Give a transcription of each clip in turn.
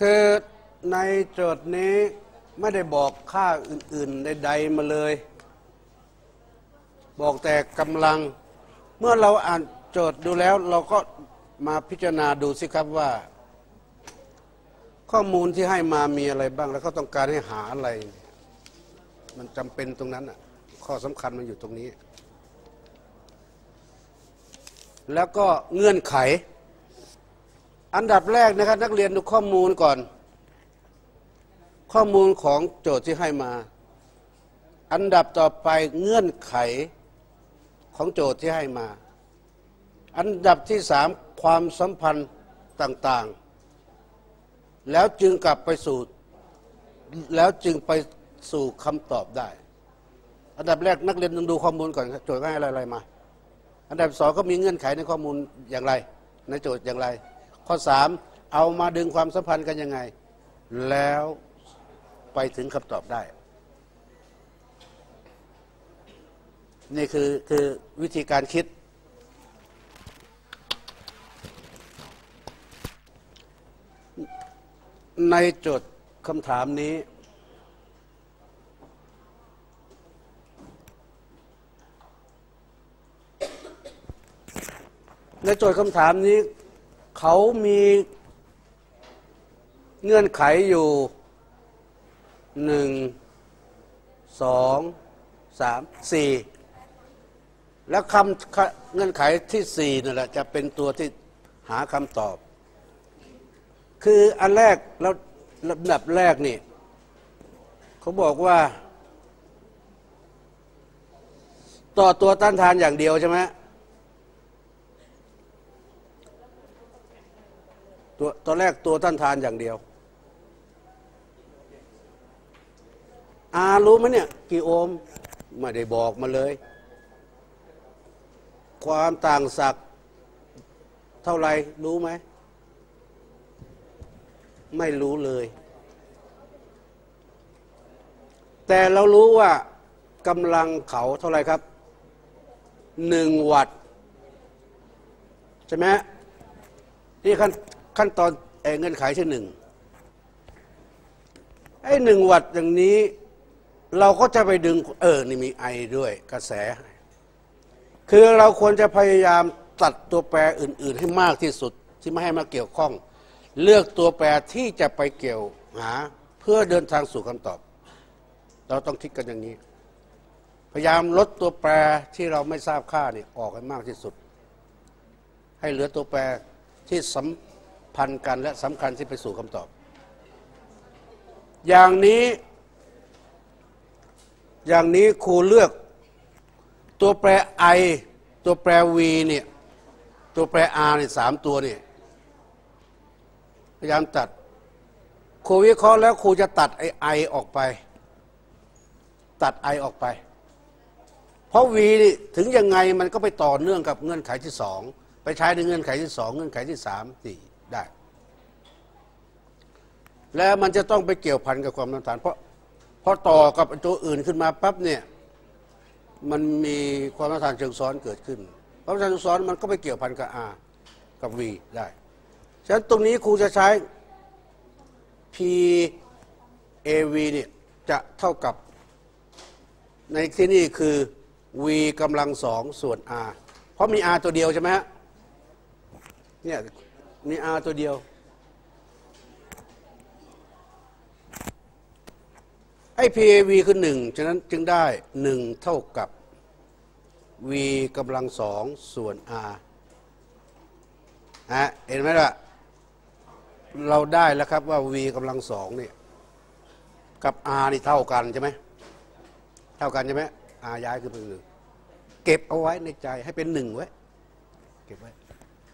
คือในโจทย์นี้ไม่ได้บอกค่าอื่นๆใดๆมาเลยบอกแต่กำลังเมื่อเราอ่านโจทย์ดูแล้วเราก็มาพิจารณาดูสิครับว่าข้อมูลที่ให้มามีอะไรบ้างแล้วเขาต้องการให้หาอะไรมันจำเป็นตรงนั้นอ่ะข้อสำคัญมันอยู่ตรงนี้แล้วก็เงื่อนไขอันดับแรกนะครับนักเรียนดูข้อมูลก่อนข้อมูลของโจทย์ที่ให้มาอันดับต่อไปเงื่อนไขของโจทย์ที่ให้มาอันดับที่สามความสัมพันธ์ต่างๆแล้วจึงกลับไปสู่แล้วจึงไปสู่คำตอบได้อันดับแรกนักเรียนต้องดูข้อมูลก่อนโจทย์ให้อะไรมาอันดับสองก็มีเงื่อนไขในข้อมูลอย่างไรในโจทย์อย่างไรข้อสามเอามาดึงความสัมพันธ์กันยังไงแล้วไปถึงคำตอบได้นี่คือวิธีการคิดในโจทย์คำถามนี้ในโจทย์คำถามนี้เขามีเงื่อนไขอยู่1 2 3 4แล้วเงื่อนไขที่4นั่นแหละจะเป็นตัวที่หาคำตอบคืออันแรกแล้วลำดับแรกนี่เขาบอกว่าต่อตัวต้านทานอย่างเดียวใช่ไหมตัวแรกตัวต้านทานอย่างเดียวรู้ไหมเนี่ยกี่โอห์มไม่ได้บอกมาเลยความต่างศักย์เท่าไรรู้ไหมไม่รู้เลยแต่เรารู้ว่ากำลังเขาเท่าไรครับ1 วัตต์ใช่ไหมนี่ขั้นตอนเงื่อนไขที่11 วัตต์อย่างนี้เราก็จะไปดึงนี่มีไอด้วยกระแสคือเราควรจะพยายามตัดตัวแปรอื่นๆให้มากที่สุดที่ไม่ให้มาเกี่ยวข้องเลือกตัวแปรที่จะไปเกี่ยวหาเพื่อเดินทางสู่คำตอบเราต้องคิดกันอย่างนี้พยายามลดตัวแปรที่เราไม่ทราบค่านี่ออกให้มากที่สุดให้เหลือตัวแปรที่สัมพันธ์กันและสำคัญที่ไปสู่คำตอบอย่างนี้ครูเลือกตัวแปร I ตัวแปร V เนี่ยตัวแปร R เนี่ย3 ตัวเนี่ยพยายามตัดครูวิเคราะห์แล้วครูจะตัดไอออกไปตัด I ออกไปเพราะ V นี่ถึงยังไงมันก็ไปต่อเนื่องกับเงื่อนไขที่2ไปใช้ในเงื่อนไขที่2เงื่อนไขที่3 4ได้แล้วมันจะต้องไปเกี่ยวพันกับความต้านทานเพราะต่อกับตัวอื่นขึ้นมาปั๊บเนี่ยมันมีความต้านทานเชิงซ้อนเกิดขึ้นความต้านทานเชิงซ้อนมันก็ไปเกี่ยวพันกับ R กับ V ได้ฉะนั้นตรงนี้ครูจะใช้ PAV เนี่ยจะเท่ากับในที่นี่คือ V กำลัง2ส่วน R เพราะมี R ตัวเดียวใช่ไหมฮะเนี่ยมี R ตัวเดียวPAV คือ1ฉะนั้นจึงได้1เท่ากับ V กำลัง2ส่วน R เห็นไหมล่ะเราได้แล้วครับว่า V กำลัง2เนี่ยกับ R นี่เท่ากันใช่ไหมเท่ากันใช่ไหม R ย้ายขึ้นเป็น1เก็บเอาไว้ในใจให้เป็น1ไว้เก็บไว้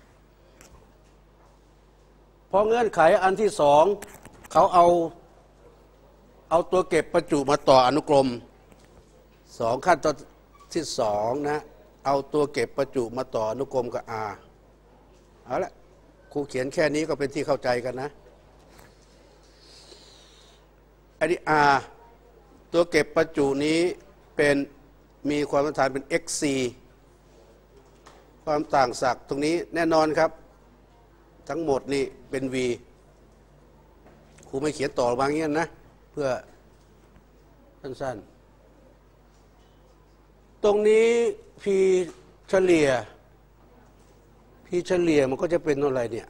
พอเงื่อนไขอันที่2เขาเอาตัวเก็บประจุมาต่ออนุกรม2ขั้นตอนที่2นะเอาตัวเก็บประจุมาต่ออนุกรมกับ R เอาละครูเขียนแค่นี้ก็เป็นที่เข้าใจกันนะอันนี้ R ตัวเก็บประจุนี้มีความต้านทานเป็น XC ความต่างศักย์ตรงนี้แน่นอนครับทั้งหมดนี่เป็น V ครูไม่เขียนต่อวางเงี้ยนะเพื่อสั้นๆตรงนี้ p เฉลี่ย p เฉลี่ยมันก็จะเป็นเท่าไหร่เนี่ย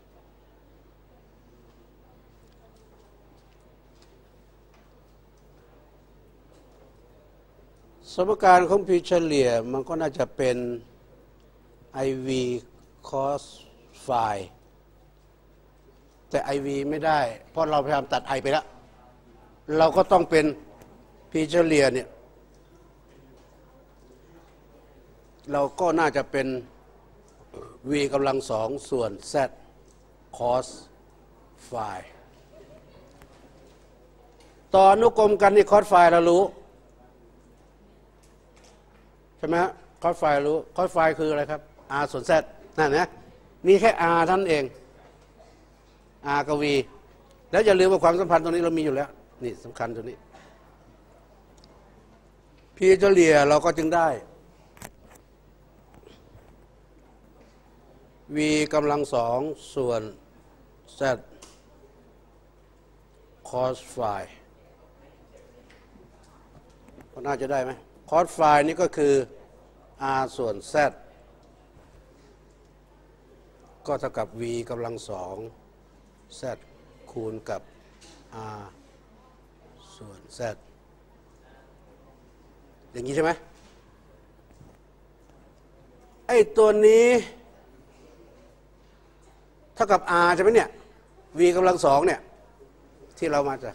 สมการของ p เฉลี่ยมันก็น่าจะเป็น iv cos phi แต่ iv ไม่ได้เพราะเราพยายามตัด i ไปแล้วเราก็ต้องเป็น p เฉลี่ยเนี่ยเราก็น่าจะเป็น v กำลังสองส่วน z cos phi ต่ออนุกรมกันนี่ cos phi เรารู้ใช่ไหมฮะ cos phi รู้ cos phi คืออะไรครับ r ส่วน z นั่นนะมีแค่ r ท่านเอง r กับ v แล้วอย่าลืมว่าความสัมพันธ์ตรงนี้เรามีอยู่แล้วนี่สำคัญตัวนี้ p เฉลี่ยเราก็จึงได้ v กำลังสองส่วน z cos phi ก็น่าจะได้ไหม cos phi นี่ก็คือ r ส่วน z ก็เท่ากับ v กำลังสอง z คูณกับ r ส่วน z อย่างนี้ใช่ไหมไอ้ตัวนี้เท่ากับ r ใช่ไหมเนี่ย v กำลังสองเนี่ยที่เรามาจาก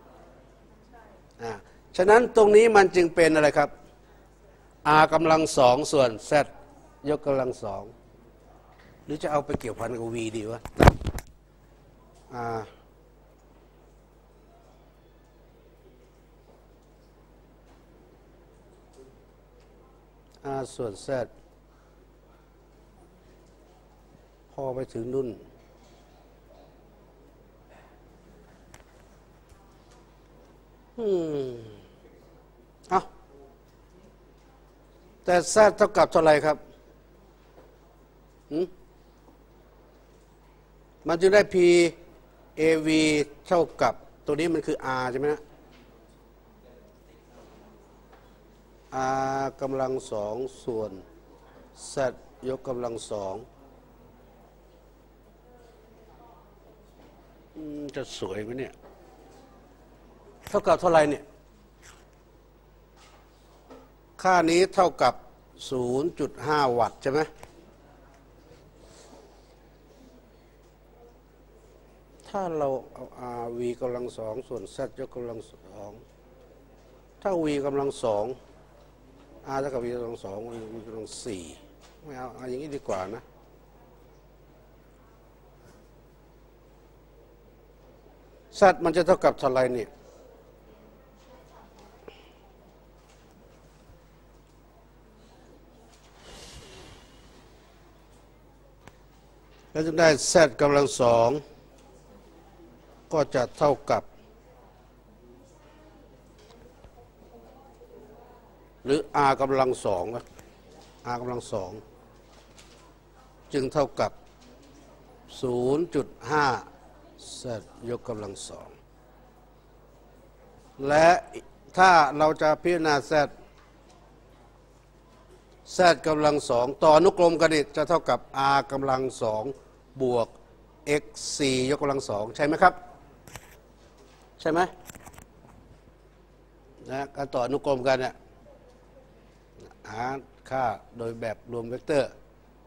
ฉะนั้นตรงนี้มันจึงเป็นอะไรครับ r กำลังสองส่วน z ยกกำลังสองหรือจะเอาไปเกี่ยวพันกับ v ดีวะr ส่วน z พอไปถึงนุ่นเอาแต่ z เท่ากับเท่าไหร่ครับมันจึงได้ p av เท่ากับตัวนี้มันคือ r ใช่ไหมนะ r กำลังสองส่วน z ยกกำลังสองจะสวยไหมเนี่ยเท่ากับเท่าไหร่เนี่ยค่านี้เท่ากับ 0.5 วัตต์ใช่ไหมถ้าเราเอา r v กำลังสองส่วน z ยกกำลังสองถ้า v กำลังสอง r เท่ากับ v กำลังสอง v กำลังสี่ไม่เอาอย่างนี้ดีกว่านะz มันจะเท่ากับเท่าไรเนี่ยแล้วจะได้ z กำลังสองก็จะเท่ากับหรือ r กำลังสองr กำลังสองจึงเท่ากับ 0.5 z ยกกำลังสองและถ้าเราจะพิจารณา z กำลังสองต่ออนุกรมกันนี่จะเท่ากับ r กำลังสองบวก x 4 ยกกำลังสองใช่ไหมครับใช่ไหมนะการต่ออนุกรมกันเนี่ยหาค่าโดยแบบรวมเวกเตอร์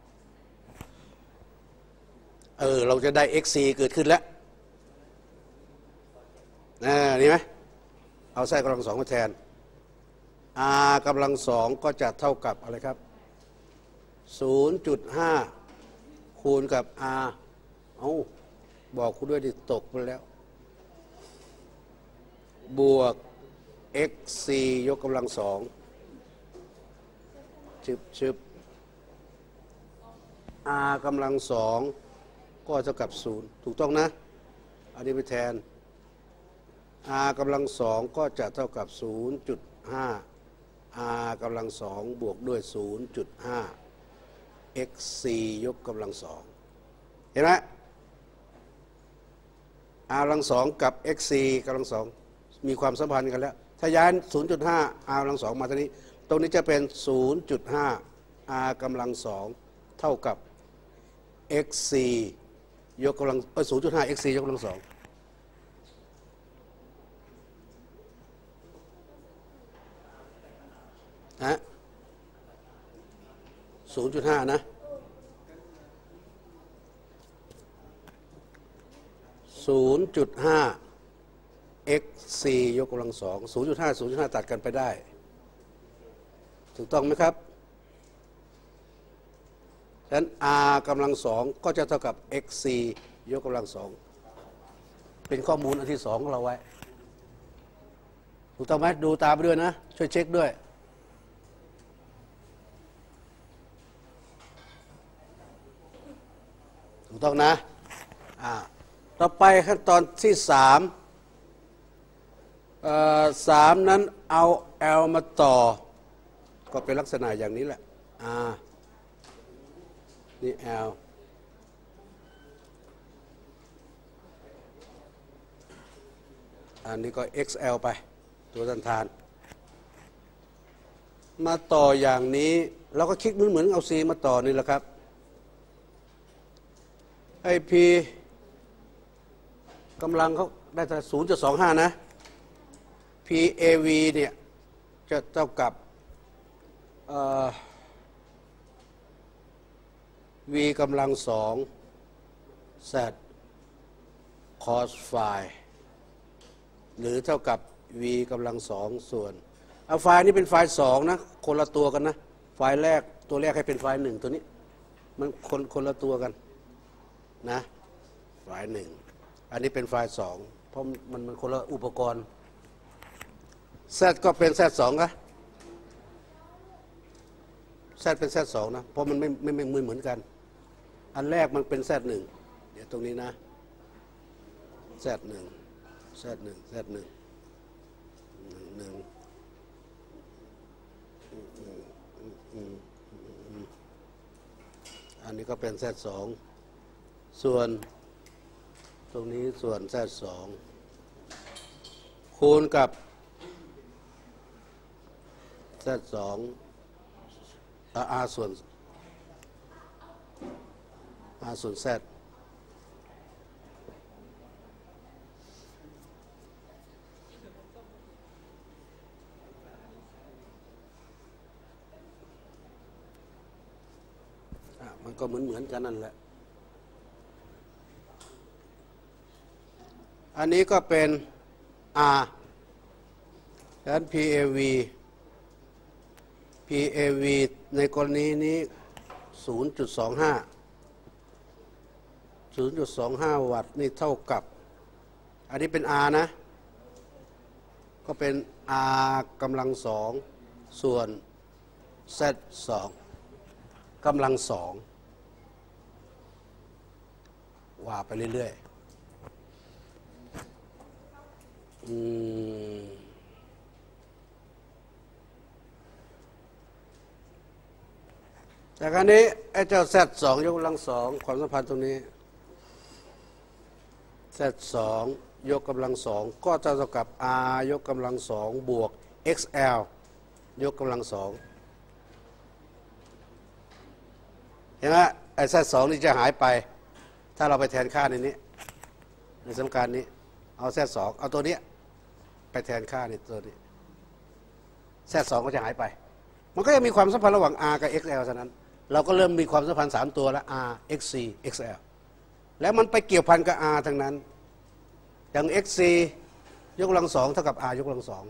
เราจะได้ x 4เกิดขึ้นแล้วนี่ไหมเอาไส้กำลังสองมาแทน r กำลังสองก็จะเท่ากับอะไรครับ 0.5 คูณกับ r บอกคุณด้วยดิตกไปแล้วบวก x 4 ยกกำลังสองชึบ r กำลังสองก็เท่ากับ0ถูกต้องนะอันนี้ไปแทน r กำลังสองก็จะเท่ากับ 0.5 r กำลังสองบวกด้วย 0.5 x 4 ยกกำลังสองเห็นไหม r กำลังสองกับ xc กำลังสองมีความสัมพันธ์กันแล้วถ้าย้าย 0.5 r กำลังสองมาตรงนี้จะเป็น 0.5 r กำลังสองเท่ากับ xc ยกกำลัง0.5 xc ยกกำลังสองฮะ 0.5 นะ 0.5 xc ยกกำลังสอง 0.5 ตัดกันไปได้ถูกต้องไหมครับฉะนั้น r กำลังสองก็จะเท่ากับ xc ยกกำลังสองเป็นข้อมูลอันที่สองของเราไว้ถูกต้องไหมดูตามไปด้วยนะช่วยเช็คด้วยถูกต้องนะต่อไปขั้นตอนที่3นั้นเอา L มาต่อก็เป็นลักษณะอย่างนี้แหละนี่ L อันนี้ก็ XL ไปตัวต้านทานมาต่ออย่างนี้เราก็คิดเหมือนเอา C มาต่อนี่แหละครับไอ P กำลังเขาได้แต่ 0.25 นะ PAV เนี่ยจะเท่ากับV กำลังสอง Z cos phi หรือเท่ากับ V กำลังสองส่วนไฟล์นี้เป็นไฟล์2นะคนละตัวกันนะไฟล์แรกตัวแรกให้เป็นไฟล์1ตัวนี้มันคนละตัวกันนะไฟล์1อันนี้เป็นไฟล์2เพราะมันคนละอุปกรณ์ Z ก็เป็น Z2 นะ Z เป็น Z2 นะเพราะมันไม่เหมือนกันอันแรกมันเป็น Z1 เดี๋ยวตรงนี้นะ Z1 อันนี้ก็เป็น Z2 ส่วนตรงนี้ส่วน Z2 คูณกับ Z2 R ส่วน Zมันก็เหมือนกันนั่นแหละอันนี้ก็เป็น R ฉะนั้น PAV ในกรณีนี้ 0.25 วัตต์นี่เท่ากับอันนี้เป็น R นะก็เป็น R กำลังสองส่วน Z2 กำลังสองว่าไปเรื่อยๆจากอันนี้ไอ้เจ้า Z2 ยกกำลังสองความสัมพันธ์ตรงนี้ Z2 ยกกำลังสองก็จะเท่ากับ R ยกกำลังสองบวก XL ยกกำลังสองเห็นไหมไอ้ Z2 นี่จะหายไปถ้าเราไปแทนค่าในนี้ในสมการนี้เอา Z2 เอาตัวนี้ไปแทนค่าในตัวนี้ Z2 ก็จะหายไปมันก็จะมีความสัมพันธ์ระหว่าง R กับ XL ฉะนั้นเราก็เริ่มมีความสัมพันธ์3ตัวแล้ว R XC XL แล้วมันไปเกี่ยวพันกับ R ทั้งนั้นอย่าง XC ยกกำลังสองเท่ากับ R ยกกำลังสอง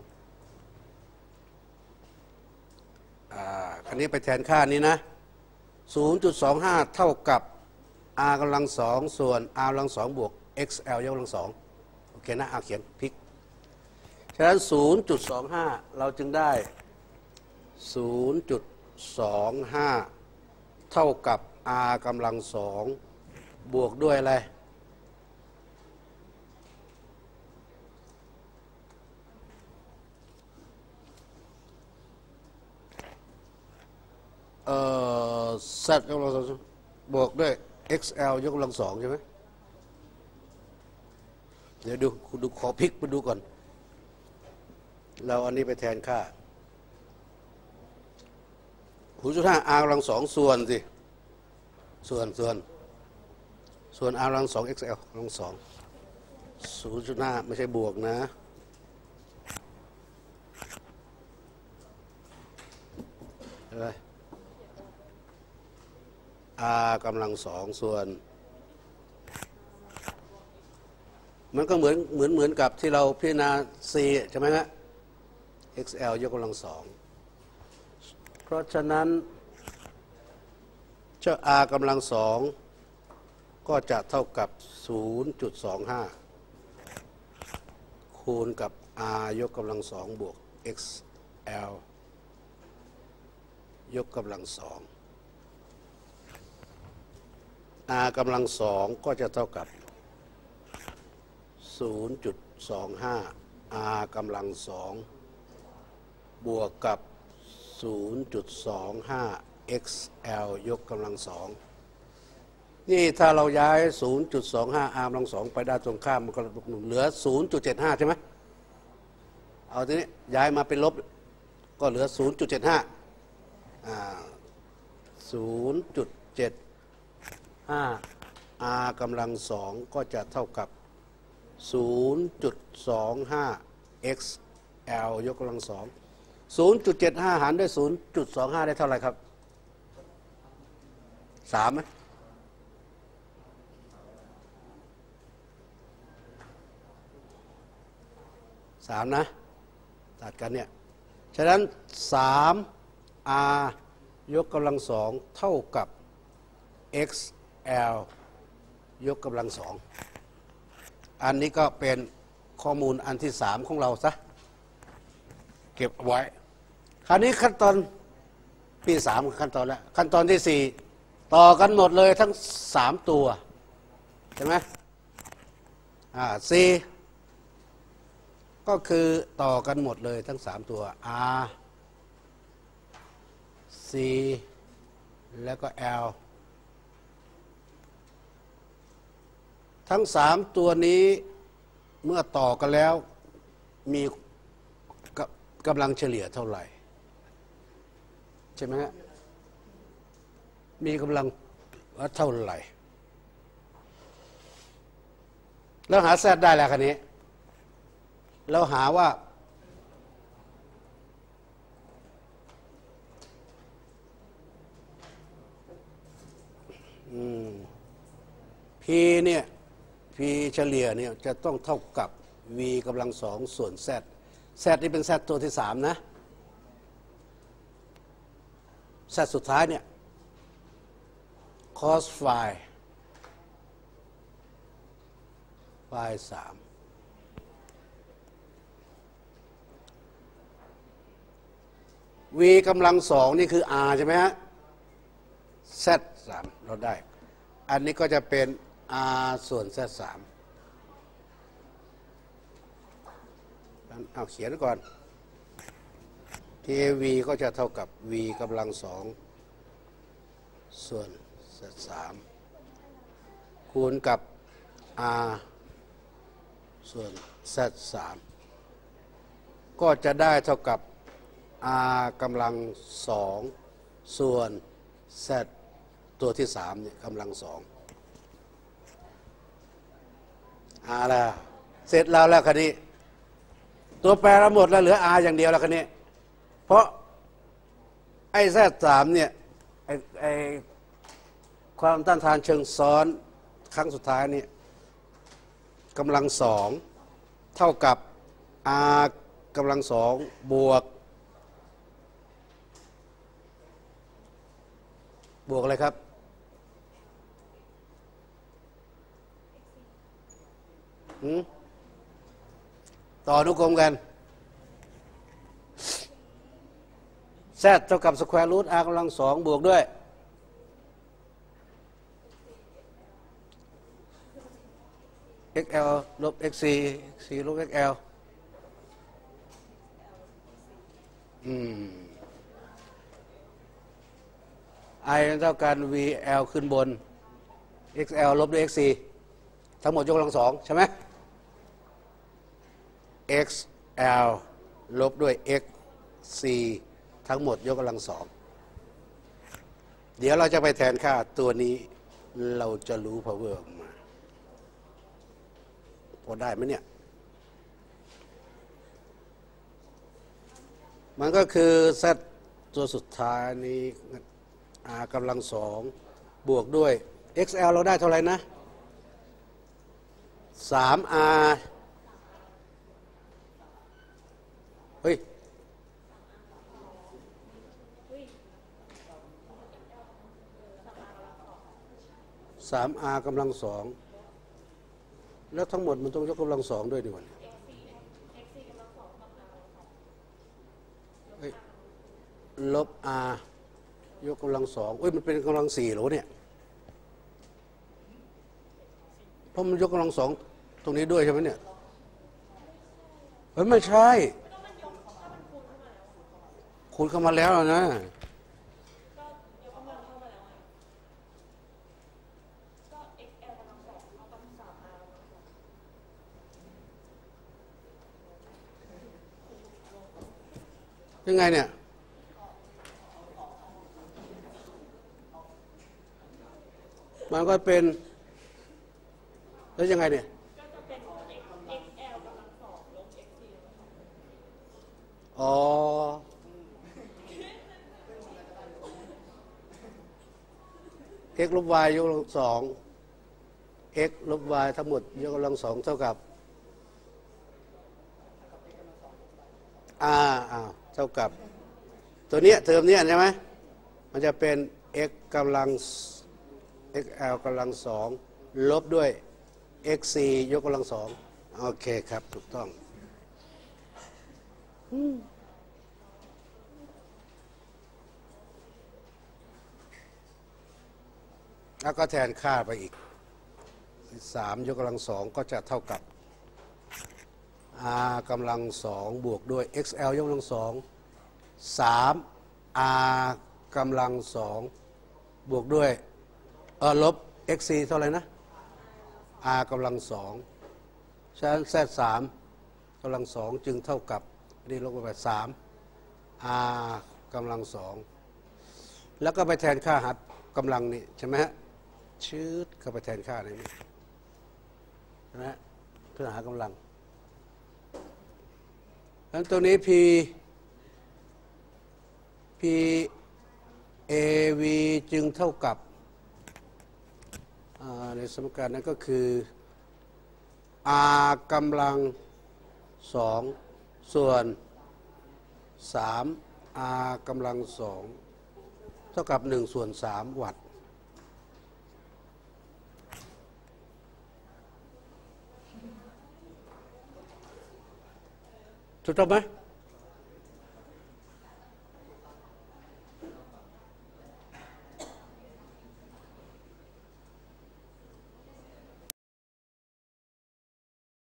คันนี้ไปแทนค่านี้นะ 0.25 เท่ากับ R กำลังสองส่วน R กำลังสองบวก XL ยกกำลังสองโอเคนะเขียนพลิกฉะนั้น 0.25 เราจึงได้ 0.25 เท่ากับ R กำลังสองบวกด้วยอะไรZ ยกกำลังสองบวกด้วย XL ยกกำลังสองใช่ไหมเดี๋ยวดูขอพลิกมาดูก่อนเราอันนี้ไปแทนค่า0.5 r กำลัง2ส่วนสิส่วนr กำลัง2 xl กำลัง2 0.5 ไม่ใช่บวกนะอะไร r กำลัง2ส่วนมันก็เหมือนกับที่เราพิจารณา c ใช่ไหมฮะ xl ยกกำลัง2เพราะฉะนั้นเจ้า r กำลัง2ก็จะเท่ากับ 0.25 คูณกับ r ยกกำลัง2บวก xl ยกกำลัง2 r กำลัง2ก็จะเท่ากับ 0.25 r กำลัง2บวกกับ 0.25 xl ยกกำลัง2นี่ถ้าเราย้าย 0.25 r กำลัง2ไปด้านตรงข้ามมันก็เหลือ 0.75 ใช่ไหมเอาทีนี้ย้ายมาเป็นลบก็เหลือ 0.75 0.75 r กำลัง2ก็จะเท่ากับ 0.25 xl ยกกำลัง2 0.75 หารด้วย 0.25 ได้เท่าไหร่ครับ3ไหม3นะตัดกันเนี่ยฉะนั้น 3r ยกกำลัง2เท่ากับ xl ยกกำลัง2อันนี้ก็เป็นข้อมูลอันที่3ของเราซะเก็บไว้คราวนี้ขั้นตอนปี3ขั้นตอนแล้วขั้นตอนที่4ต่อกันหมดเลยทั้ง3ตัวใช่ไหมC ก็คือต่อกันหมดเลยทั้ง3ตัว R C แล้วก็ L ทั้ง3ตัวนี้เมื่อต่อกันแล้วมีกำลังเฉลี่ยเท่าไหร่ใช่ไหมฮะมีกำลังเท่าไหร่แล้วหา Z ได้แล้วคันนี้แล้วหาว่าP เนี่ย P เฉลี่ยเนี่ยจะต้องเท่ากับ V กำลัง2ส่วน Z Z นี่เป็น Z ตัวที่3นะ Z สุดท้ายเนี่ย cos phi 3V กำลัง2นี่คือ R ใช่ไหมฮะ Z 3เราได้อันนี้ก็จะเป็น R ส่วน Z 3เอาเขียนก่อน TAV ก็จะเท่ากับ V กำลัง2ส่วน Z 3คูณกับ R ส่วน Z 3ก็จะได้เท่ากับ r กำลัง2ส่วน z ตัวที่3เนี่ยกำลัง2แล้วเสร็จแล้วคันนี้ตัวแปรเราหมดแล้วเหลือ r อย่างเดียวแล้วคันนี้เพราะไอ้ z 3เนี่ยไอ้ความต้านทานเชิงซ้อนครั้งสุดท้ายเนี่ยกำลัง2เท่ากับ r กำลัง2บวกอะไรครับต่ออนุกรมกัน z เท่ากับสแควร์รูท r กำลัง2บวกด้วยxl ลบ xcลบ xl i เท่ากัน vl ขึ้นบน xl ลบด้วย xc ทั้งหมดยกกำลัง2ใช่ไหม x l ลบด้วย x c ทั้งหมดยกกำลังสองเดี๋ยวเราจะไปแทนค่าตัวนี้เราจะรู้ power ออกมาพอได้ไหมเนี่ยมันก็คือ z ตัวสุดท้ายนี้ r กำลังสองบวกด้วย xl เราได้เท่าไหร่นะ 3r เฮ้ย 3r กำลังสองแล้วทั้งหมดมันต้องยกกำลังสองด้วยดิวันลบ r ยกกำลังสองมันเป็นกำลังสี่หรอเนี่ยเพราะมันยกกำลังสองตรงนี้ด้วยใช่ไหมเนี่ยไม่ใช่คูณเข้ามาแล้วนะยังไงเนี่ยมันก็เป็นแล้วยังไงเนี่ยอ๋อx ลบ y ยกกำลังสอง x ลบ y ทั้งหมดยกกำลังสองเท่ากับเท่ากับตัวนี้เทอมนี้ใช่ไหมมันจะเป็น x กำลัง xl กำลังสองลบด้วย xc ยกกำลังสองโอเคครับถูกต้องแล้วก็แทนค่าไปอีก3ยกกำลังสองก็จะเท่ากับ r กำลังสองบวกด้วย xl ยกกำลังสอง3 r กำลังสองบวกด้วยลบ xc เท่าไหร่นะ r กำลังสองฉะนั้น z 3กำลังสองจึงเท่ากับนี่ลบไป3 r กำลังสองแล้วก็ไปแทนค่าหัดกำลังนี่ใช่ไหมฮะชืดเข้าไปแทนค่าในนี้ใช่ไหมฮะเพื่อหากำลังแล้วตัวนี้ p av จึงเท่ากับในสมการนั้นก็คือ r กำลังสองส่วน3 r กำลังสองเท่ากับ1ส่วน3วัตต์ถูกต้องไหม